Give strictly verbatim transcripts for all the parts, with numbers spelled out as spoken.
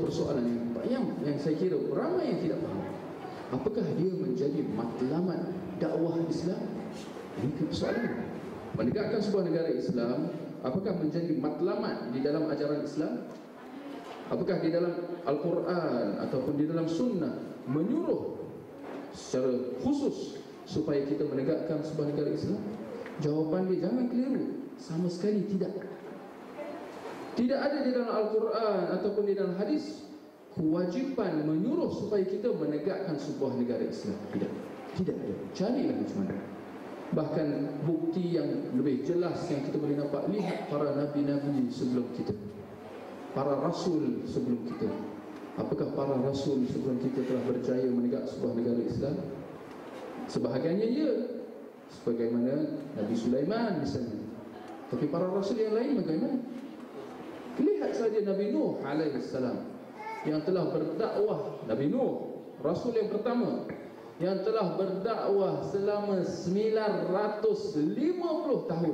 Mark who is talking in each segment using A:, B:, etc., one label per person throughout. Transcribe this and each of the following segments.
A: persoalan yang, yang yang saya kira ramai yang tidak faham. Apakah dia menjadi matlamat dakwah Islam? Ini persoalan. Menegakkan sebuah negara Islam, apakah menjadi matlamat di dalam ajaran Islam? Apakah di dalam Al-Quran ataupun di dalam Sunnah menyuruh secara khusus supaya kita menegakkan sebuah negara Islam? Jawapan dia jangan keliru, sama sekali tidak. Tidak ada di dalam Al-Quran ataupun di dalam hadis kewajipan menyuruh supaya kita menegakkan sebuah negara Islam. Tidak, tidak ada. Carilah macam mana. Bahkan bukti yang lebih jelas yang kita boleh nampak, lihat para nabi-nabi sebelum kita, para rasul sebelum kita. Apakah para rasul sebelum kita telah berjaya menegak sebuah negara Islam? Sebahagiannya ya, sebagaimana Nabi Sulaiman misalnya. Tapi para rasul yang lain bagaimana? Lihat saja Nabi Nuh alaihissalam yang telah berdakwah. Nabi Nuh, rasul yang pertama yang telah berdakwah selama sembilan ratus lima puluh tahun.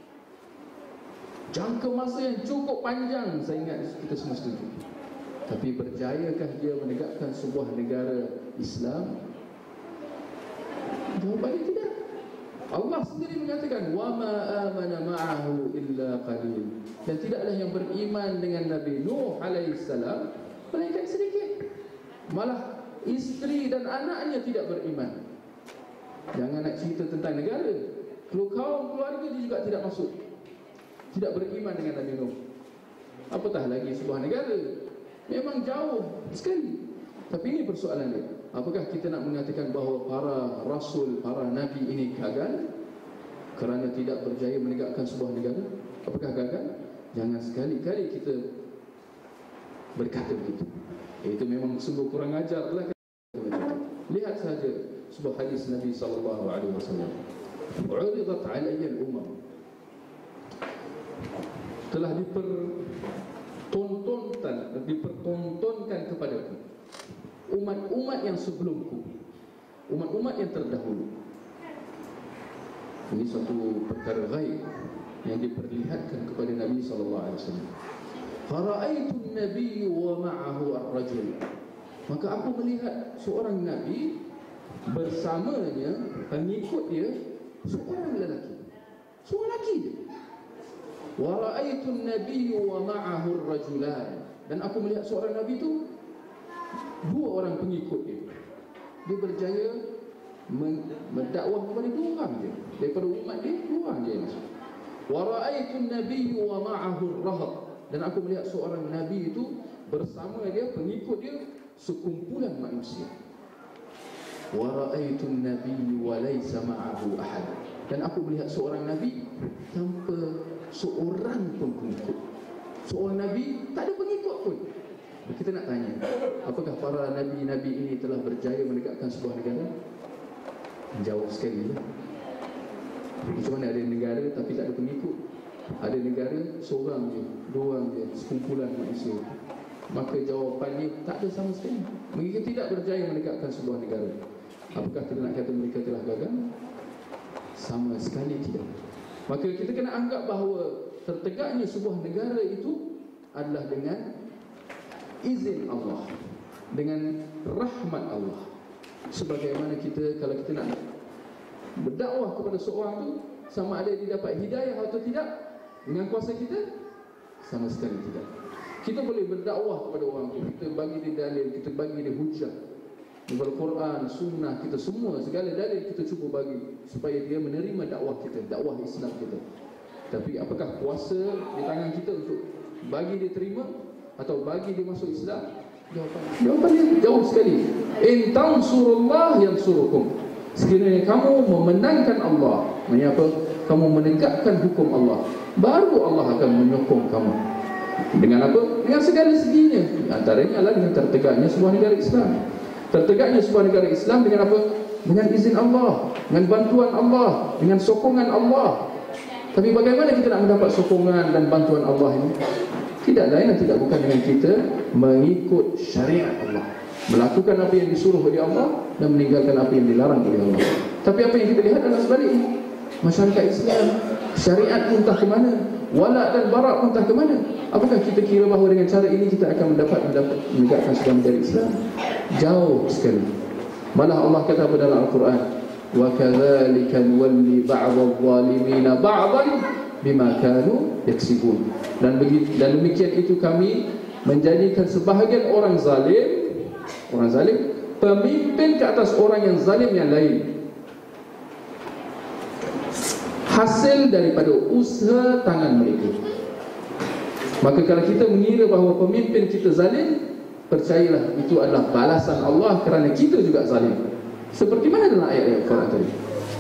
A: Jangka masa yang cukup panjang, saya ingat kita semua setuju. Tapi berjayakah dia menegakkan sebuah negara Islam? Jawapannya tidak. Allah sendiri mengatakan wa ma amana ma'ahu illa qalil. Dan tidaklah yang beriman dengan Nabi Nuh alaihissalam melainkan sedikit. Malah isteri dan anaknya tidak beriman. Jangan nak cerita tentang negara, kalau kaum keluarga dia juga tidak masuk, tidak beriman dengan Nabi Nuh. Apatah lagi sebuah negara. Memang jauh sekali. Tapi ini persoalan dia. Apakah kita nak mengatakan bahawa para rasul, para nabi ini gagal kerana tidak berjaya menegakkan sebuah negara? Apakah gagal? Jangan sekali-kali kita berkata begitu. Itu memang sungguh kurang ajarlah. Lihat saja sebuah hadis Nabi sallallahu alaihi wasallam. Uridat alayya al-umam. Telah dipertontonkan, dipertontonkan kepadaku umat-umat yang sebelumku, umat-umat yang terdahulu. Ini satu perkara ghaib yang diperlihatkan kepada Nabi sallallahu alaihi wasallam. Fara'aitu an-nabiy wa ma'ahu ar-rajul. Maka aku melihat seorang nabi bersamanya pengikut dia seorang lelaki. Seorang lelaki dia. Wa ra'aitu an-nabiy wa ma'ahu ar-rajulan. Dan aku melihat seorang nabi itu dua orang pengikut dia. Dia berjaya mendakwah kepada dua orang dia. Daripada umat dia, dua orang dia masuk. Wa ra'aitu an-nabiy wa ma'ahu ar-rahab. Dan aku melihat seorang nabi itu bersama dia, pengikut dia, sekumpulan manusia. Wa ra'aitu an-nabiy wa laysa ma'ahu ahad. Dan aku melihat seorang nabi tanpa seorang pun pengikut. Seorang nabi tak ada pengikut pun. Kita nak tanya, apakah para nabi-nabi ini telah berjaya menegakkan sebuah negara? Jawab sekali lah. Macam mana ada negara tapi tak ada pengikut? Ada negara seorang je, dua orang je, sekumpulan manusia. Maka jawapannya tak ada sama sekali. Mereka tidak berjaya menegakkan sebuah negara. Apakah kita nak kata mereka telah gagal? Sama sekali tidak. Maka kita kena anggap bahawa tertegaknya sebuah negara itu adalah dengan izin Allah, dengan rahmat Allah. Sebagaimana kita, kalau kita nak berdakwah kepada seorang tu, sama ada dia dapat hidayah atau tidak dengan kuasa kita, sama sekali tidak. Kita boleh berdakwah kepada orang tu, kita bagi dia dalil, kita bagi dia hujah, Al-Quran, Sunnah, kita semua, segala dalil kita cuba bagi supaya dia menerima dakwah kita, dakwah Islam kita. Tapi apakah kuasa di tangan kita untuk bagi dia terima atau bagi dia masuk Islam? Jawapannya, jawapannya jauh sekali. In tansurullah yansurukum. Sekiranya kamu memenangkan Allah, maksudnya apa? Kamu menegakkan hukum Allah, baru Allah akan menyokong kamu. Dengan apa? Dengan segala seginya. Antaranya adalah dengan tertegaknya sebuah negara Islam. Tertegaknya sebuah negara Islam dengan apa? Dengan izin Allah, dengan bantuan Allah, dengan sokongan Allah. Tapi bagaimana kita nak mendapat sokongan dan bantuan Allah ini? Tidak lain dan tidak bukan dengan kita mengikut syariat Allah, melakukan apa yang disuruh oleh Allah dan meninggalkan apa yang dilarang oleh Allah. Tapi apa yang kita lihat adalah sebaliknya. Masyarakat Islam, syariat pun entah ke mana, wala dan bara pun entah ke mana. Apakah kita kira bahawa dengan cara ini kita akan mendapat mendapat menegakkan sebuah negara Islam? Jauh sekali. Malah Allah kata pada dalam Al-Quran, wa kadzalika nuwalli ba'dadh-dhalimina ba'dan bima kanu yaksibun. Dan begitu, dan demikian itu kami menjadikan sebahagian orang zalim, orang zalim pemimpin ke atas orang yang zalim yang lain, hasil daripada usaha tangan mereka. Maka kalau kita mengira bahawa pemimpin kita zalim, percayalah itu adalah balasan Allah kerana kita juga zalim. Seperti mana dalam ayat-ayat Quran tadi,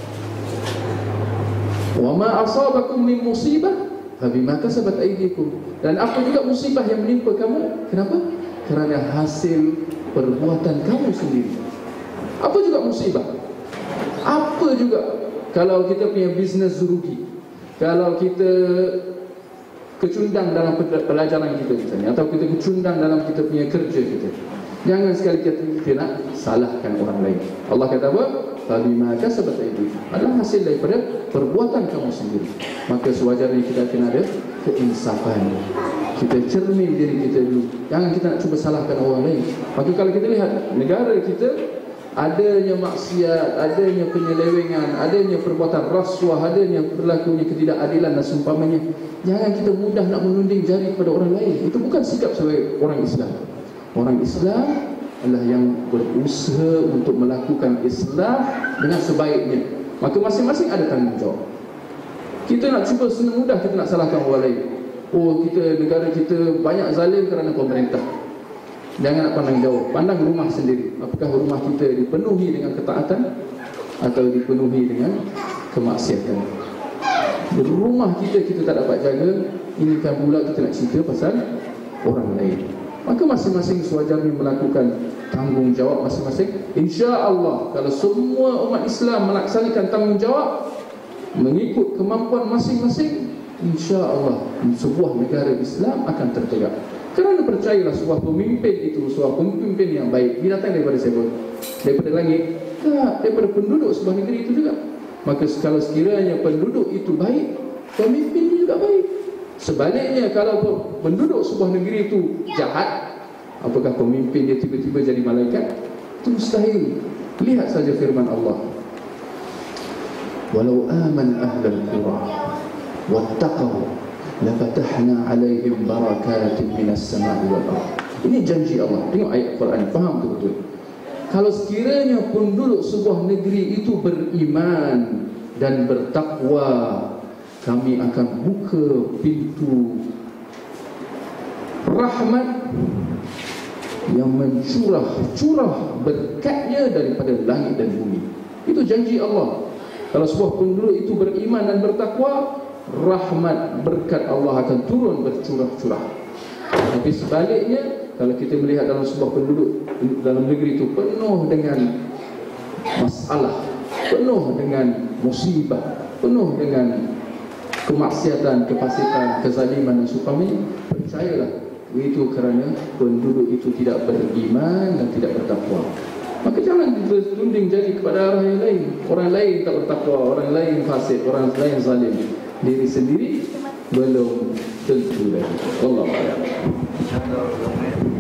A: wa ma asabakum min musibah fabima kasabat aydikum. Dan apa juga musibah yang menimpa kamu, kenapa? Kerana hasil perbuatan kamu sendiri. Apa juga musibah? Apa juga kalau kita punya bisnes rugi, kalau kita kecundang dalam pelajaran kita misalnya, atau kita kecundang dalam kita punya kerja kita, jangan sekali kita, kita nak salahkan orang lain. Allah kata apa? Fabima kasabat aydikum, adalah hasil daripada perbuatan kamu sendiri. Maka sewajarnya kita kena ada keinsafan. Kita cermin diri kita dulu, jangan kita nak cuba salahkan orang lain. Maka kalau kita lihat negara kita, adanya maksiat, adanya penyelewengan, adanya perbuatan rasuah, adanya berlakunya ketidakadilan dan seumpamanya, jangan kita mudah nak menunding jari kepada orang lain. Itu bukan sikap sebagai orang Islam. Orang Islam adalah yang berusaha untuk melakukan Islam dengan sebaiknya. Maka masing-masing ada tanggungjawab. Kita nak cuba senang mudah kita nak salahkan orang lain. Oh, kita, negara kita banyak zalim kerana pemerintah. Jangan nak pandang jauh, pandang rumah sendiri. Apakah rumah kita dipenuhi dengan ketaatan atau dipenuhi dengan kemaksiatan? Di rumah kita, kita tak dapat jaga, ini kan pula kita nak cerita pasal orang lain. Maka masing-masing sewajarnya melakukan tanggungjawab masing-masing. InsyaAllah kalau semua umat Islam melaksanakan tanggungjawab mengikut kemampuan masing-masing, InsyaAllah sebuah negara Islam akan tertegak. Kerana percayalah, sebuah pemimpin itu, sebuah pemimpin yang baik, dia datang daripada siapa? Daripada langit? Tak, daripada penduduk sebuah negeri itu juga. Maka kalau sekiranya penduduk itu baik, pemimpin juga baik. Sebaliknya, kalau penduduk sebuah negeri itu jahat, apakah pemimpin dia tiba-tiba jadi malaikat? Itu mustahil. Lihat saja firman Allah, walau aman ahlul qura wattaqaw lafatahna alaihim barakatin minas samai wal ardh. Ini janji Allah. Tengok ayat Quran, faham betul-betul. Kalau sekiranya penduduk sebuah negeri itu beriman dan bertakwa, kami akan buka pintu rahmat yang mencurah-curah berkatnya daripada langit dan bumi. Itu janji Allah. Kalau sebuah penduduk itu beriman dan bertakwa, rahmat berkat Allah akan turun bercurah-curah. Tapi sebaliknya, kalau kita melihat dalam sebuah penduduk dalam negeri itu penuh dengan masalah, penuh dengan musibah, penuh dengan kemaksiatan, kefasikan, kezaliman dan seumpamanya, percayalah itu kerana penduduk itu tidak beriman dan tidak bertakwa. Maka jangan kita tunding jari kepada arah yang lain. Orang lain tak bertakwa, orang lain fasik, orang lain zalim. Diri sendiri belum tentu lagi. Wallahu a'lam.